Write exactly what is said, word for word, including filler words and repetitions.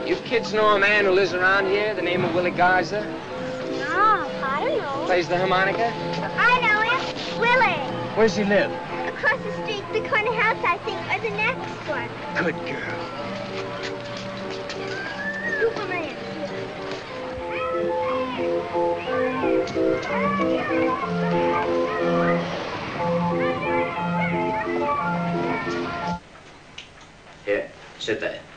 You kids know a man who lives around here, the name of Willie Garza? No, I don't know. Plays the harmonica? I know him. Willie. Where's he live? Across the street, the corner house, I think, or the next one. Good girl. Superman. Here, sit there.